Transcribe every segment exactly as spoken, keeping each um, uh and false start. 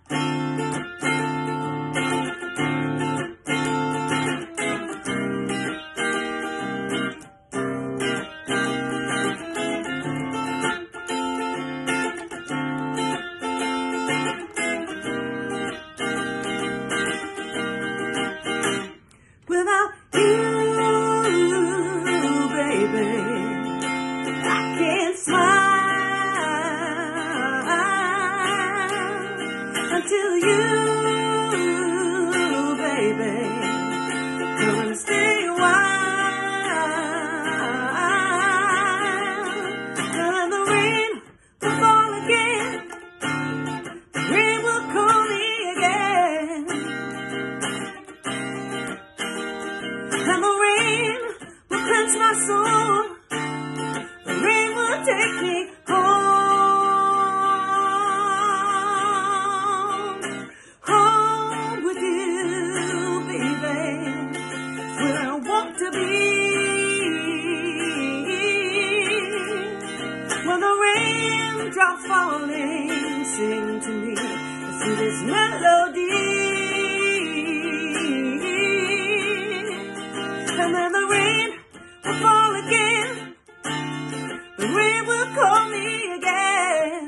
Without you, baby, I can't smile until you, baby, come and stay a while. And the rain will fall again, the rain will call me again. And the rain will quench my soul. The rain will take me home. Home with you, baby. Where I want to be. When the raindrops falling, sing to me through this melody. And then the rain will fall again. The rain will call me again.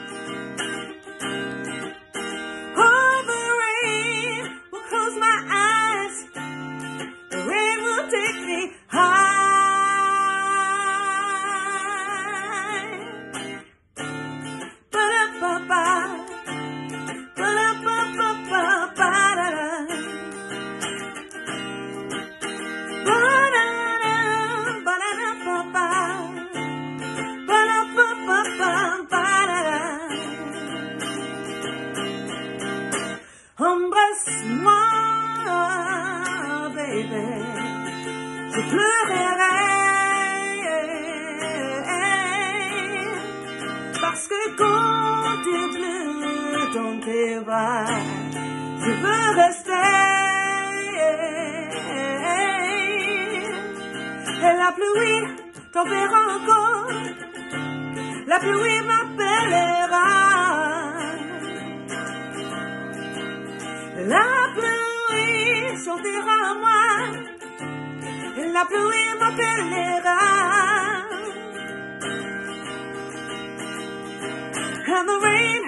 Oh, the rain will close my eyes. The rain will take me high. Ba-da-ba-ba. Ba-da-ba-ba-ba-ba-da-da. Embrasse-moi, baby, je pleurerai, parce que quand t'es bleu dans tes bras, je veux rester. Et la pluie tombera encore, la pluie m'appellera. La pluie chantera à moi, la pluie m'appellera. And the rain